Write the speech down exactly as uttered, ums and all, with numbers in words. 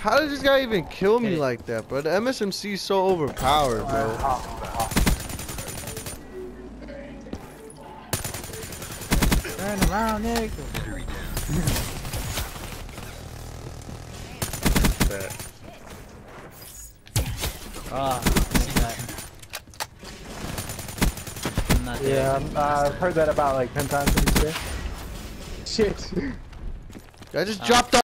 How did this guy even kill me like that, bro? The M S M C is so overpowered, bro. Turn around, nigga. Ah, see that. I'm not there. Yeah, um, uh, I've heard that about like ten times in this day. Shit. I just dropped